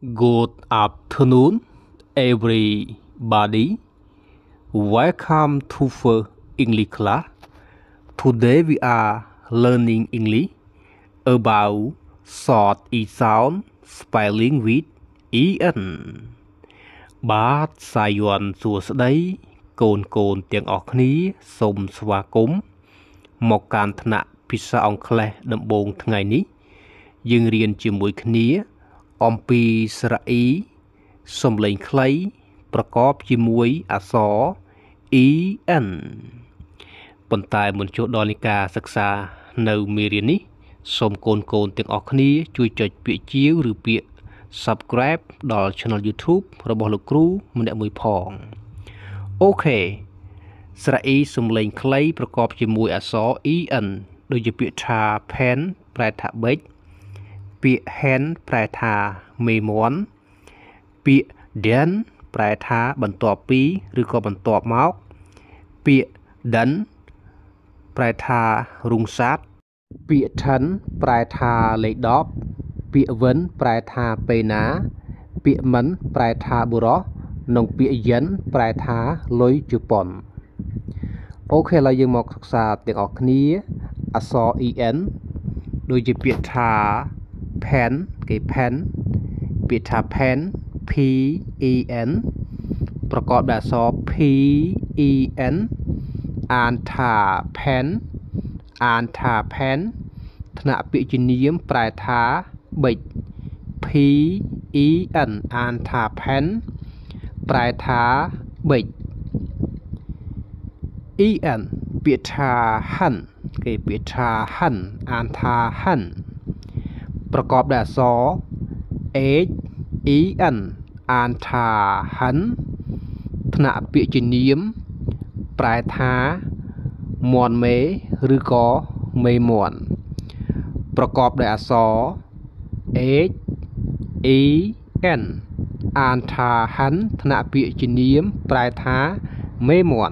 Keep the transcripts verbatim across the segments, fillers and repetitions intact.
Good afternoon, everybody. Welcome to First English class. Today we are learning English about short e sound spelling with en. បាទសាយ័ន្តសួស្តីកូនកូនទាំងអស់គ្នាសូមស្វាគមន៍មកកាន់ថ្នាក់ភាសាអង់គ្លេសដំបូងថ្ងៃនេះយើងរៀនជាមួយគ្នាអំពីស្រៈ e សំឡេងខ្លីប្រកបជាមួយអក្សរ en ប៉ុន្តែមុនចូលដល់នៃការសិក្សានៅមេរៀននេះសូមកូនកូនទាំងអស់គ្នាជួយចុចពាក្យជាវឬពាក្យ subscribe ដល់ channel YouTube របស់លោកគ្រូម្នាក់មួយផងអូខេស្រៈ e សំឡេងខ្លីប្រកបជាមួយអក្សរ en ដូចជាពាក្យថា pen ប្រែថាប៊ិចពាក្យ hen ប្រែថាមេមាន់ពាក្យ den ប្រែថាបន្ទាប់ពីឬក៏បន្ទាប់មកពាក្យ den ប្រែថារុងស័ព្ទពាក្យ ten ប្រែថាលេខដប់ពាក្យ wen ប្រែថាពេលណាពាក្យ មិន ប្រែថាបុរសនិងពាក្យ yen ប្រែថាលុយជប៉ុនអូខេឥឡូវយើងមកសិក្សាទាំងអស់គ្នាអក្សរ en ដូចជាពាក្យថា pen គេ pen ពាក្យថា pen p e n ប្រកបដោយអក្សរ p e n អានថា pen អានថា pen ថ្នាក់ពាក្យជានាមប្រែថាប៊ិច p e n អានថា pen ប្រែថាប៊ិច en ពាក្យថា hen គេពាក្យថា hen អានថា hen ប្រកបដោយអក្សរ h e n អានថា hen ថ្នាក់ពាក្យជានាមប្រែថាមាន់មេឬក៏មេមាន់ប្រកបដោយអក្សរ h e n អានថា hen ថ្នាក់ពាក្យជានាមប្រែថាមេមាន់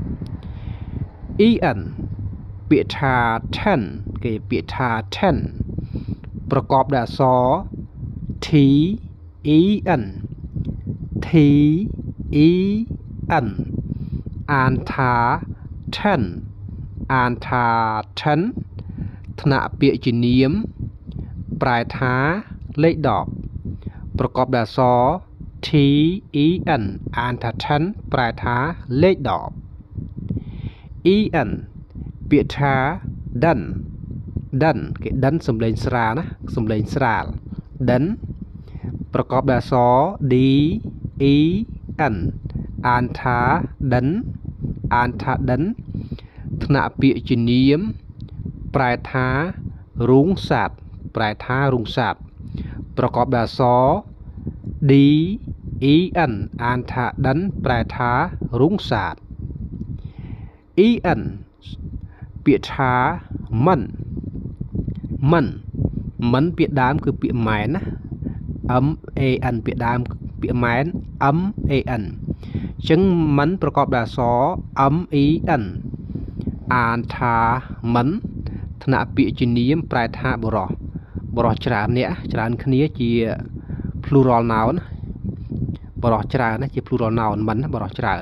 en ពាក្យថា ten គេពាក្យថា ten ប្រកបដោយអក្សរ t e n t e n អានថា ten អានថា ten ថ្នាក់ពាក្យជានាមប្រែថាលេខដប់ប្រកបដោយអក្សរ t e n អានថា ten ប្រែថាលេខដប់ en ពាក្យថា den den គេ den សំឡេងស្រាលណាសំឡេងស្រាល den ប្រកបដោយអក្សរ d e n អានថា den អានថា den ថ្នាក់ពាក្យជានាមប្រែថារូងសត្វប្រែថារូងសត្វប្រកបដោយអក្សរ d e n អានថា den ប្រែថារូងសត្វ en ពាក្យថាមិនមិនមិនពាក្យដើមគឺពាក្យម៉ែនណា m a n ពាក្យដើមពាក្យម៉ែន m a n អញ្ចឹងមិនប្រកបដោយអក្សរ m e n អានថាមិនថ្នាក់ពាក្យជានាមប្រែថាបុរសបុរសច្រើនអ្នកច្រើនគ្នាជា plural noun បុរសច្រើនណាជា plural noun មិនបុរសច្រើន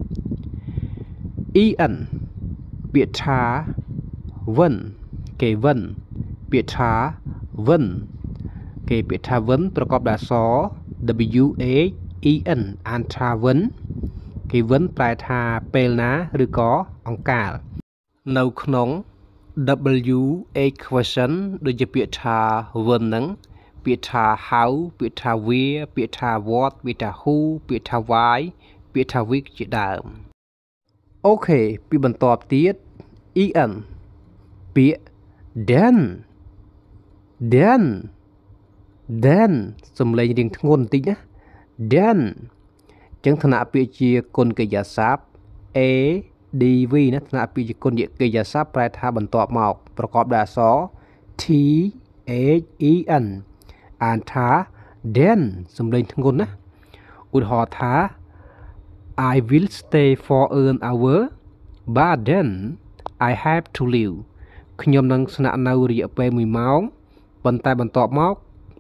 en ពាក្យថា wen គេ wen ពាក្យថា wen គេពាក្យថា wen ប្រកបដោយអក្សរ w a e n អានថា wen គេ wen ប្រែថាពេលណាឬក៏អង្កាលនៅក្នុង w a question ដូចជាពាក្យថា wen ហ្នឹងពាក្យថា how ពាក្យថា where ពាក្យថា what ពាក្យថា who ពាក្យថា why ពាក្យថា which ជាដើមអូខេពីបន្ទាប់ទៀត en ពាក្យ den den den សំឡេងរៀងធ្ងន់បន្តិចណា den ចឹងថ្នាក់ពាក្យជាគុណកិរិយាសព្ទ a d v ណាថ្នាក់ពាក្យជាគុណកិរិយាសព្ទប្រែថាបន្ទាប់មកប្រកបដោយអក្សរ t h e n អានថា den សំឡេងធ្ងន់ណាឧទាហរណ៍ថា I will stay for an hour but then I have to leave ខ្ញុំនឹងស្នាក់នៅរយៈពេលមួយម៉ោងប៉ុន្តែបន្ទាប់មក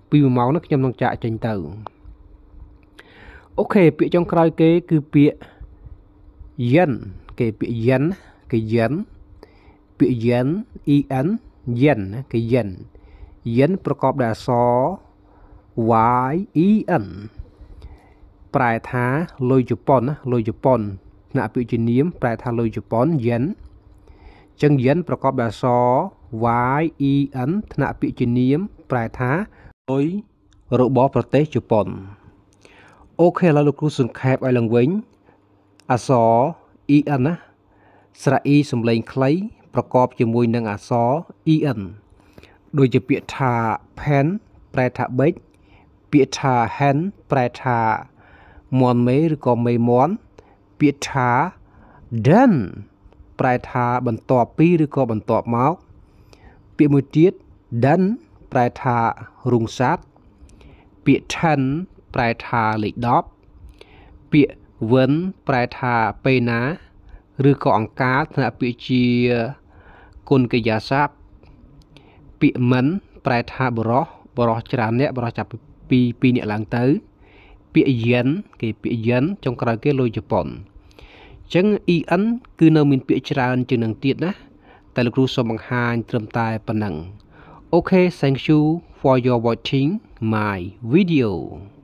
ពីmộtម៉ោងនេះខ្ញុំនឹងចាក់ចេញទៅអូខេពាក្យចុងក្រោយគេគឺពាក្យ yen គេពាក្យ yen គេ yen ពាក្យ yen en yen គេ yen yen ប្រកបដោយអក្សរ y en ប្រែថាលុយជប៉ុនណាលុយជប៉ុនថ្នាក់ពាក្យជានាមប្រែថាលុយជប៉ុន yen ចឹង yen ប្រកបដោយអក្សរ y en ថ្នាក់ពាក្យជានាមប្រែថាលុយរបស់ប្រទេសជប៉ុនអូខេឥឡូវលោកគ្រូសង្ខេបឲ្យឡើងវិញអក្សរ en ណាស្រៈ e សំឡេងខ្លីប្រកបជាមួយនឹងអក្សរ en ដូចជាពាក្យថា pen ប្រែថាប៊ិចពាក្យថា hen ប្រែថាមាន់មេឬក៏មេមាន់ពាក្យថា den ប្រែថាបន្ទាប់ពីឬក៏បន្ទាប់មកពាក្យមួយទៀត den ប្រែថារូងស័ព្ទពាក្យ ten ប្រែថាលេខដប់ពាក្យ when ប្រែថាពេលណាឬក៏អង្ការថ្នាក់ពាក្យជាគុណកិរិយាសព្ទពាក្យមិនប្រែថាបរោះបរោះច្រើនអ្នកបរោះចាប់ពីពីរអ្នកឡើងទៅពាក្យ yen គេពាក្យ yen ចុងក្រោយគេលុយជប៉ុនអញ្ចឹង en គឺនៅមានពាក្យច្រើនជាងនឹងទៀតណាតែលោកគ្រូសូមបង្ហាញត្រឹមតែប៉ុណ្ណឹងអូខេ thank you for your watching my video